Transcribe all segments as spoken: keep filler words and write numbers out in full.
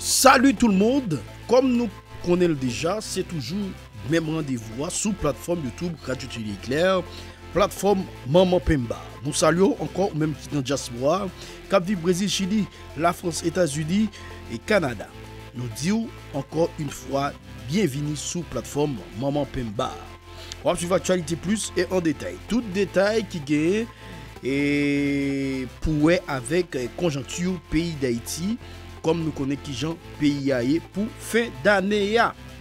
Salut tout le monde, comme nous connaissons déjà, c'est toujours le même rendez-vous sous plateforme YouTube Radio Télé Éclair, plateforme Maman Pemba. Nous saluons encore même qui dans diaspora, Cap du Brésil, Chili, la France, États-Unis et Canada. Nous disons encore une fois bienvenue sous plateforme Maman Pemba. On va suivre l'actualité plus et en détail. Tout détail qui gagne et pourrait avec conjoncture pays d'Haïti. Comme nous connaissons qui Jean pays aillé pour fin d'année.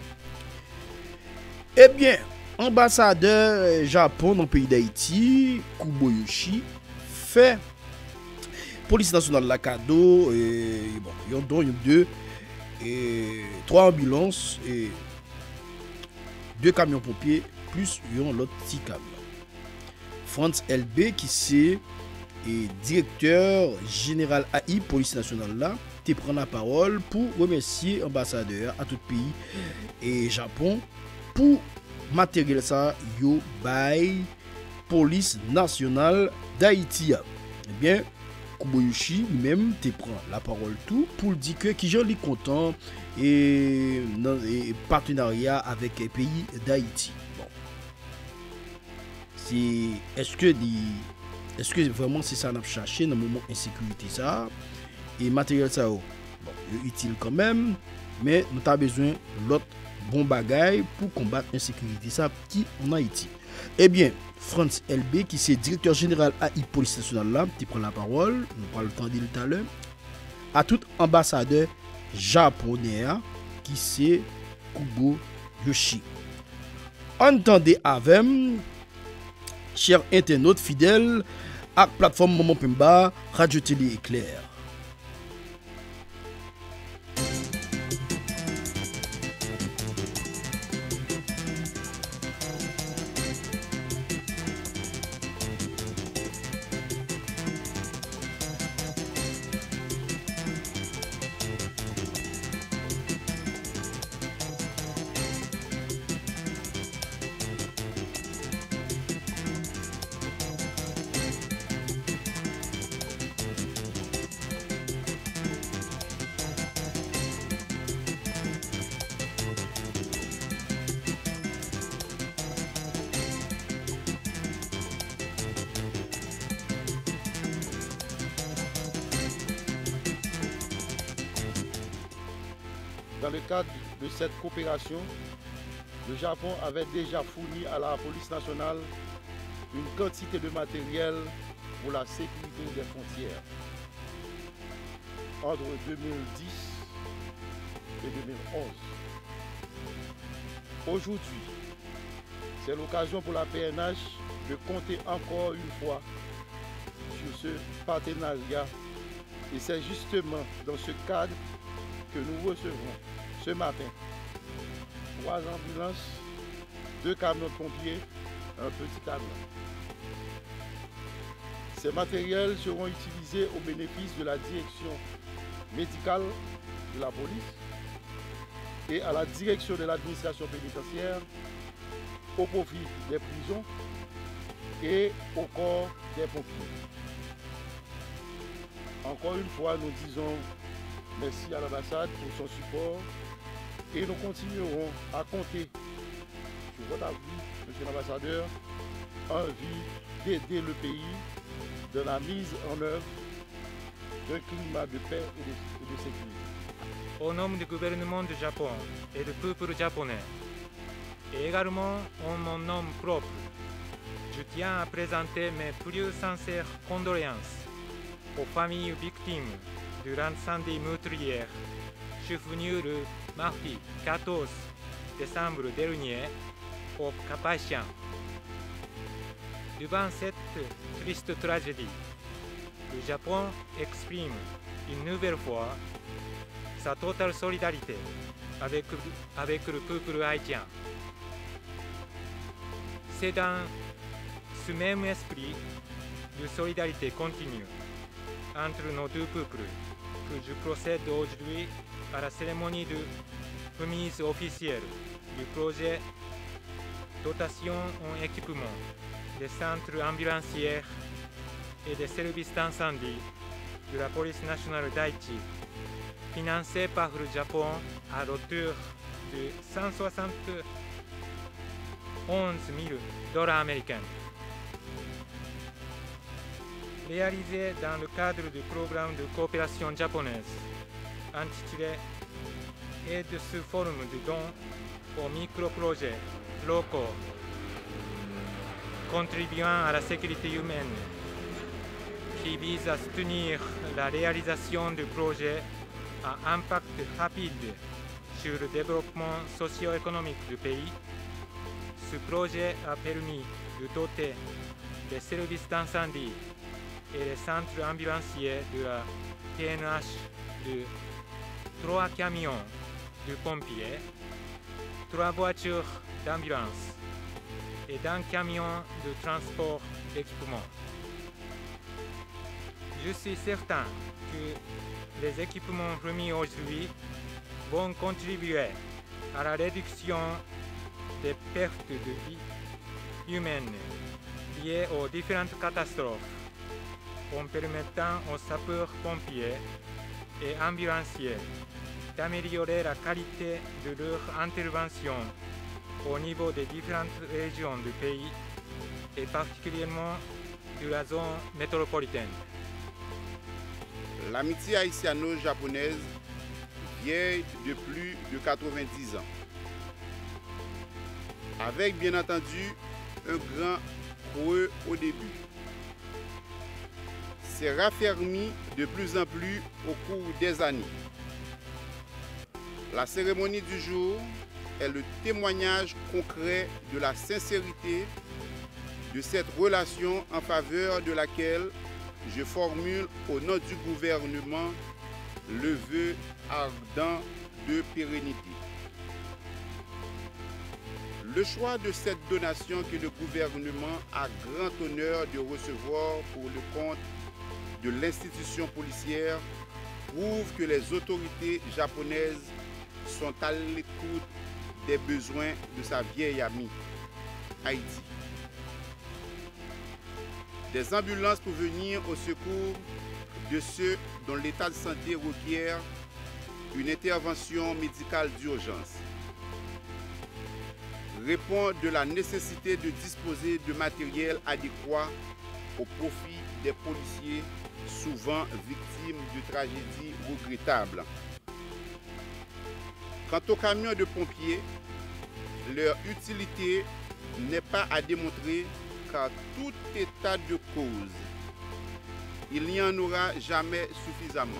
Eh bien, ambassadeur Japon dans le pays d'Haïti, Kuboyoshi, fait police nationale la cadeau et bon, il y a donc deux et trois ambulances et deux camions pompiers plus il y a l'autre petit camion. France L B qui c'est et directeur général A I police nationale là te prend la parole pour remercier l'ambassadeur à tout pays et Japon pour matériel ça yo bay police nationale d'Haïti. Eh bien, Kuboyoshi lui-même te prend la parole tout pour dire que qui j'en li content et dans et partenariat avec les pays d'Haïti. Bon. C'est est-ce que des est-ce que vraiment c'est ça qu'on a cherché dans le moment insécurité ça? Et matériel ça bon, utile quand même, mais nous avons besoin l'autre bon bagage pour combattre l'insécurité ça qui en Haïti. Eh bien, France L B qui c'est directeur général A I police nationale là, qui prend la parole, nous parlons le temps de dire tout à l'heure, à tout ambassadeur japonais qui c'est Kuboyoshi. Entendez avec chers internautes fidèles à plateforme Maman Pemba, Radio Télé Éclair. Dans le cadre de cette coopération, le Japon avait déjà fourni à la police nationale une quantité de matériel pour la sécurité des frontières. Entre deux mille dix et deux mille onze. Aujourd'hui, c'est l'occasion pour la P N H de compter encore une fois sur ce partenariat et c'est justement dans ce cadre que nous recevrons ce matin trois ambulances, deux camions de pompiers, un petit camion. Ces matériels seront utilisés au bénéfice de la direction médicale de la police et à la direction de l'administration pénitentiaire, au profit des prisons et au corps des pompiers. Encore une fois, nous disons merci à l'ambassade pour son support et nous continuerons à compter sur votre avis, monsieur l'ambassadeur, en vue d'aider le pays dans la mise en œuvre d'un climat de paix et de, et de sécurité. Au nom du gouvernement du Japon et du peuple japonais, et également en mon nom propre, je tiens à présenter mes plus sincères condoléances aux familles victimes de l'incendie meurtrier survenu le mardi quatorze décembre dernier au Cap-Haïtien. Devant cette triste tragédie, le Japon exprime une nouvelle fois sa totale solidarité avec, avec le peuple haïtien. C'est dans ce même esprit de solidarité continue entre nos deux peuples que je procède aujourd'hui à la cérémonie de remise officielle du projet dotation en équipement des centres ambulanciers et des services d'incendie de la police nationale d'Haïti financé par le Japon à hauteur de cent soixante et onze mille dollars américains. Réalisé dans le cadre du programme de coopération japonaise intitulé Aide sous forme de dons aux micro-projets locaux contribuant à la sécurité humaine, qui vise à soutenir la réalisation de projets à impact rapide sur le développement socio-économique du pays. Ce projet a permis de doter les services d'incendie et les centres ambulanciers de la P N H de trois camions de pompiers, trois voitures d'ambulance et d'un camion de transport d'équipement. Je suis certain que les équipements remis aujourd'hui vont contribuer à la réduction des pertes de vie humaine liées aux différentes catastrophes, en permettant aux sapeurs-pompiers et ambulanciers d'améliorer la qualité de leur intervention au niveau des différentes régions du pays et particulièrement de la zone métropolitaine. L'amitié haïtiano-japonaise vieille de plus de quatre-vingt-dix ans, avec bien entendu un grand creux au début. S'est raffermi de plus en plus au cours des années. La cérémonie du jour est le témoignage concret de la sincérité de cette relation en faveur de laquelle je formule au nom du gouvernement le vœu ardent de pérennité. Le choix de cette donation que le gouvernement a grand honneur de recevoir pour le compte de l'institution policière prouve que les autorités japonaises sont à l'écoute des besoins de sa vieille amie, Haïti. Des ambulances pour venir au secours de ceux dont l'état de santé requiert une intervention médicale d'urgence. Répond de la nécessité de disposer de matériel adéquat au profit des policiers souvent victimes de tragédies regrettables. Quant aux camions de pompiers, leur utilité n'est pas à démontrer car tout état de cause, il n'y en aura jamais suffisamment.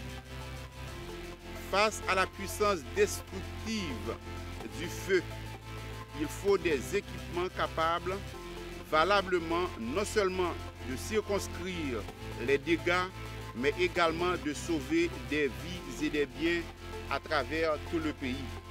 Face à la puissance destructive du feu, il faut des équipements capables valablement non seulement de circonscrire les dégâts, mais également de sauver des vies et des biens à travers tout le pays.